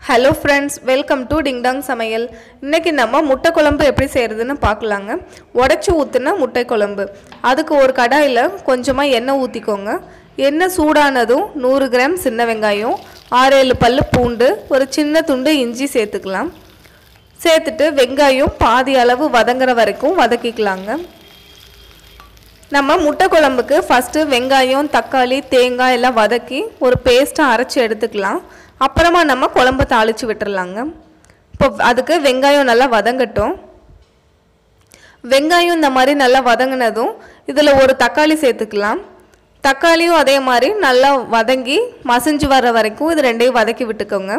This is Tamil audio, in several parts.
Hello friends, welcome to Ding Dong Samayal. இன்னைக்கு நம்ம முட்டை குழம்பு எப்படி செய்யறதுன்னு பார்க்கலாங்க. உடைச்சு ஊத்துன முட்டை குழம்பு. அதுக்கு ஒரு கடாயில கொஞ்சமா எண்ணெய் ஊத்திக்கோங்க. எண்ணெய் சூடானதும் 100 கிராம் சின்ன வெங்காயம், 6-7 பல்லு பூண்டு, ஒரு சின்ன துண்டு இஞ்சி சேர்த்துக்கலாம். சேர்த்துட்டு வெங்காயம் பாதி அளவு வதங்கற வரைக்கும் வதக்கிக்கலாங்க. நம்ம முட்டை குழம்புக்கு ஃபர்ஸ்ட் வெங்காயம், தக்காளி, தேங்காய் எல்லாம் வதக்கி ஒரு பேஸ்டா அரைச்சு எடுத்துக்கலாம். அப்புறமா நம்ம குழம்பு தாளிச்சு விட்டுறலாங்க. இப்போ அதுக்கு வெங்காயம் நல்லா வதங்கட்டும். வெங்காயம் இந்த மாதிரி நல்லா வதங்கினதும் இதில் ஒரு தக்காளி சேர்த்துக்கலாம். தக்காளியும் அதே மாதிரி நல்லா வதங்கி மசிஞ்சு வர்ற வரைக்கும் இது ரெண்டையும் வதக்கி விட்டுக்கோங்க.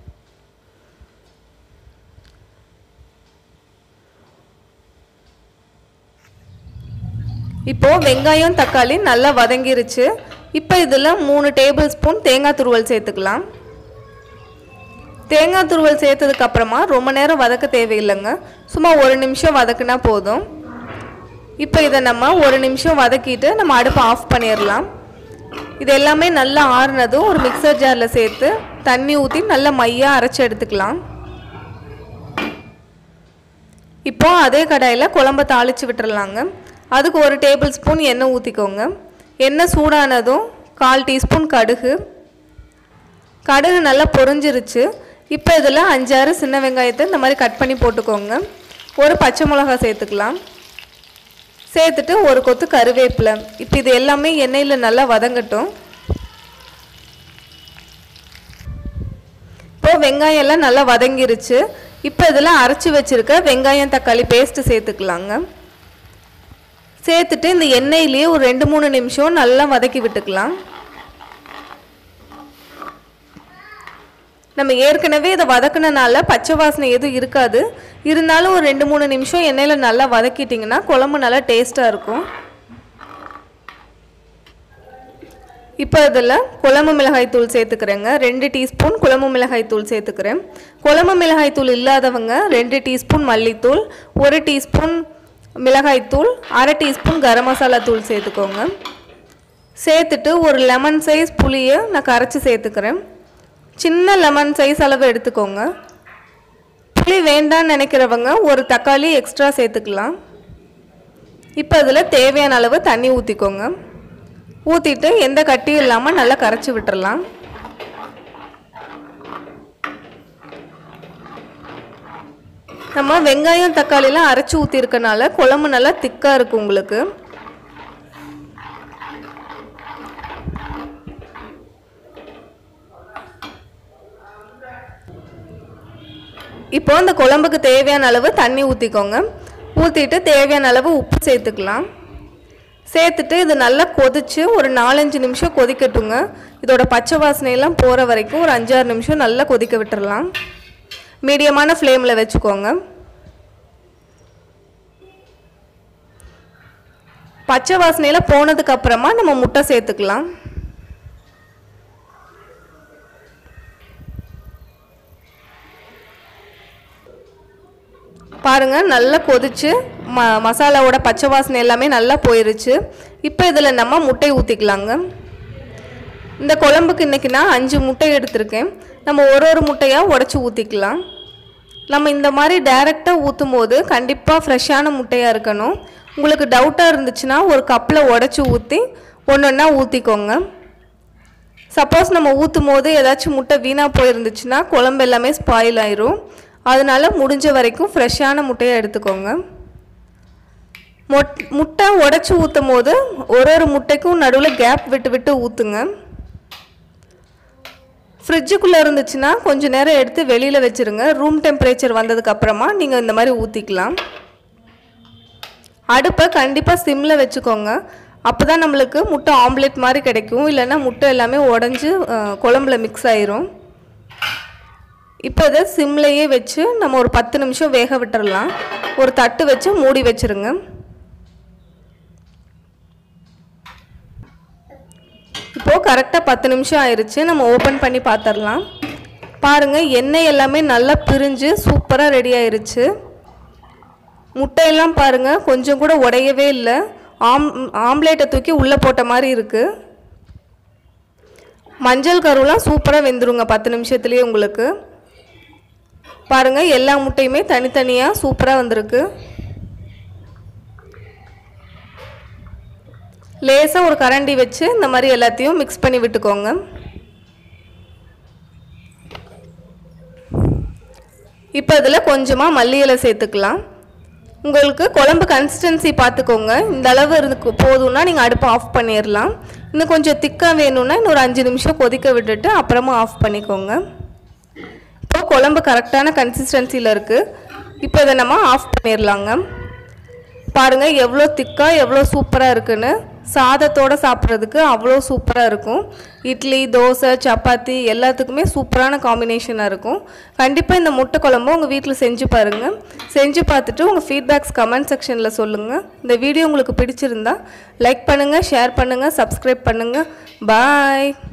இப்போ வெங்காயம் தக்காளி நல்லா வதங்கிருச்சு. இப்போ இதில் 3 டேபிள் ஸ்பூன் தேங்காய் துருவல் சேர்த்துக்கலாம். தேங்காய் துருவல் சேர்த்ததுக்கு அப்புறமா ரொம்ப நேரம் வதக்க தேவையில்லைங்க. சும்மா 1 நிமிஷம் வதக்குனா போதும். இப்போ இதை நம்ம 1 நிமிஷம் வதக்கிட்டு நம்ம அடுப்பை ஆஃப் பண்ணிடலாம். இது எல்லாமே நல்லா ஆறுனதும் ஒரு மிக்சர் ஜாரில் சேர்த்து தண்ணி ஊற்றி நல்லா மையாக அரைச்சி எடுத்துக்கலாம். இப்போ அதே கடாயில் குழம்பை தாளித்து விட்டுறலாங்க. அதுக்கு 1 டேபிள் ஸ்பூன் எண்ணெய் ஊற்றிக்கோங்க. எண்ணெய் சூடானதும் 1/4 டீஸ்பூன் கடுகு. கடுகு நல்லா பொரிஞ்சிருச்சு. இப்போ இதில் 5-6 சின்ன வெங்காயத்தை இந்த மாதிரி கட் பண்ணி போட்டுக்கோங்க. ஒரு பச்சை மிளகாய் சேர்த்துக்கலாம். சேர்த்துட்டு ஒரு கொத்து கருவேப்பிலை. இப்போ இது எல்லாமே எண்ணெயில் நல்லா வதங்கட்டும். இப்போ வெங்காயம் எல்லாம் நல்லா வதங்கிருச்சு. இப்போ இதில் அரைச்சி வச்சுருக்க வெங்காயம் தக்காளி பேஸ்ட்டு சேர்த்துக்கலாங்க. சேர்த்துட்டு இந்த எண்ணெயிலேயே ஒரு 2-3 நிமிஷம் நல்லா வதக்கி விட்டுக்கலாம். நம்ம ஏற்கனவே இதை வதக்குனனால பச்சை வாசனை எதுவும் இருக்காது. இருந்தாலும் ஒரு 2-3 நிமிஷம் எண்ணெயில் நல்லா வதக்கிட்டிங்கன்னா குழம்பு நல்லா டேஸ்ட்டாக இருக்கும். இப்போ இதில் குழம்பு மிளகாய் தூள் சேர்த்துக்கிறேங்க. 2 டீஸ்பூன் குழம்பு மிளகாய் தூள் சேர்த்துக்கிறேன். குழம்பு மிளகாய் தூள் இல்லாதவங்க 2 டீஸ்பூன் மல்லித்தூள், 1 டீஸ்பூன் மிளகாய்த்தூள், 1/2 டீஸ்பூன் கரம் மசாலா தூள் சேர்த்துக்கோங்க. சேர்த்துட்டு ஒரு லெமன் சைஸ் புளியை நான் கரைச்சி சேர்த்துக்கிறேன். சின்ன லெமன் சைஸ் அளவு எடுத்துக்கோங்க. புளி வேண்டான்னு நினைக்கிறவங்க ஒரு தக்காளி எக்ஸ்ட்ரா சேர்த்துக்கலாம். இப்போ அதில் தேவையான அளவு தண்ணி ஊற்றிக்கோங்க. ஊற்றிட்டு எந்த கட்டியும் இல்லாமல் நல்லா கரைச்சி விட்டுறலாம். நம்ம வெங்காயம் தக்காளிலாம் அரைச்சி ஊற்றிருக்கனால குழம்பு நல்லா திக்காக இருக்கும் உங்களுக்கு. இப்போ இந்த குழம்புக்கு தேவையான அளவு தண்ணி ஊற்றிக்கோங்க. ஊற்றிட்டு தேவையான அளவு உப்பு சேர்த்துக்கலாம். சேர்த்துட்டு இது நல்லா கொதித்து ஒரு 4-5 நிமிஷம் கொதிக்கட்டுங்க. இதோட பச்சை வாசனையெல்லாம் போகிற வரைக்கும் ஒரு 5-6 நிமிஷம் நல்லா கொதிக்க விட்டுறலாம். மீடியமான ஃப்ளேமில் வச்சுக்கோங்க. பச்சை வாசனையில் போனதுக்கு அப்புறமா நம்ம முட்டை சேர்த்துக்கலாம். பாருங்கள் நல்லா கொதிச்சு மசாலாவோட பச்சை வாசனை எல்லாமே நல்லா போயிருச்சு. இப்போ இதில் நம்ம முட்டை ஊற்றிக்கலாங்க. இந்த குழம்புக்கு இன்றைக்கி நான் 5 முட்டை எடுத்திருக்கேன். நம்ம ஒரு முட்டையாக உடச்சி ஊற்றிக்கலாம். நம்ம இந்த மாதிரி டைரெக்டாக ஊற்றும் போது கண்டிப்பாக ஃப்ரெஷ்ஷான முட்டையாக இருக்கணும். உங்களுக்கு டவுட்டாக இருந்துச்சுன்னா ஒரு கப்பில் உடச்சி ஊற்றி ஒன்றா ஊற்றிக்கோங்க. சப்போஸ் நம்ம ஊற்றும் போது ஏதாச்சும் முட்டை வீணாக போயிருந்துச்சுன்னா குழம்பு எல்லாமே ஸ்பாயில் ஆயிரும். அதனால் முடிஞ்ச வரைக்கும் ஃப்ரெஷ்ஷான முட்டையை எடுத்துக்கோங்க. முட்டை உடச்சி ஊற்றும் போது ஒரு முட்டைக்கும் நடுவில் கேப் விட்டு விட்டு ஊற்றுங்க. ஃப்ரிட்ஜுக்குள்ளே இருந்துச்சுன்னா கொஞ்சம் நேரம் எடுத்து வெளியில் வச்சுருங்க. ரூம் டெம்பரேச்சர் வந்ததுக்கப்புறமா நீங்கள் இந்த மாதிரி ஊற்றிக்கலாம். அடுப்பை கண்டிப்பாக சிம்மில் வச்சுக்கோங்க. அப்போ தான் நம்மளுக்கு முட்டை ஆம்லேட் மாதிரி கிடைக்கும். இல்லைன்னா முட்டை எல்லாமே உடஞ்சி குழம்புல மிக்ஸ் ஆயிரும். இப்போ இதை சிம்லையே வச்சு நம்ம ஒரு 10 நிமிஷம் வேக விட்டுறலாம். ஒரு தட்டு வச்சு மூடி வச்சுருங்க. இப்போது கரெக்டாக 10 நிமிஷம் ஆயிடுச்சு. நம்ம ஓப்பன் பண்ணி பார்த்துடலாம். பாருங்கள் எண்ணெய் எல்லாமே நல்லா பிரிஞ்சு சூப்பராக ரெடி ஆயிடுச்சு. முட்டையெல்லாம் பாருங்கள் கொஞ்சம் கூட உடையவே இல்லை. ஆம்லேட்டை தூக்கி உள்ளே போட்ட மாதிரி இருக்குது. மஞ்சள் கருலாம் சூப்பராக வெந்துருங்க 10 நிமிஷத்துலேயே உங்களுக்கு. பாருங்கள் எல்லா முட்டையுமே தனித்தனியாக சூப்பராக வந்திருக்கு. லேசாக ஒரு கரண்டி வச்சு இந்த மாதிரி எல்லாத்தையும் மிக்ஸ் பண்ணி விட்டுக்கோங்க. இப்போ இதில் கொஞ்சமாக மல்லி இலை சேர்த்துக்கலாம். உங்களுக்கு குழம்பு கன்சிஸ்டன்சி பார்த்துக்கோங்க. இந்த அளவு இருக்கு போதும்னா நீங்கள் அடுப்பை ஆஃப் பண்ணிடலாம். இன்னும் கொஞ்சம் திக்காக வேணும்னா இன்னொரு 5 நிமிஷம் கொதிக்க விட்டுட்டு அப்புறமா ஆஃப் பண்ணிக்கோங்க. இப்போ குழம்பு கரெக்டான கன்சிஸ்டன்சியில் இருக்குது. இப்போ இதை நம்ம ஆஃப் பண்ணிடலாங்க. பாருங்கள் எவ்வளோ திக்காக எவ்வளோ சூப்பராக இருக்குன்னு. சாதத்தோடு சாப்பிட்றதுக்கு அவ்வளோ சூப்பராக இருக்கும். இட்லி, தோசை, சப்பாத்தி எல்லாத்துக்குமே சூப்பரான காம்பினேஷனாக இருக்கும். கண்டிப்பாக இந்த முட்டை குழம்பு உங்கள் வீட்டில் செஞ்சு பாருங்கள். செஞ்சு பார்த்துட்டு உங்கள் ஃபீட்பேக்ஸ் கமெண்ட் செக்ஷனில் சொல்லுங்கள். இந்த வீடியோ உங்களுக்கு பிடிச்சிருந்தா லைக் பண்ணுங்கள், ஷேர் பண்ணுங்கள், சப்ஸ்கிரைப் பண்ணுங்கள். பாய்.